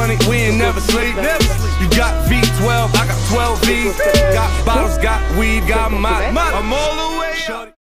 money, we ain't never sleep. You got V12, I got 12 V's. Got bottles, got weed, got my I'm all the way up.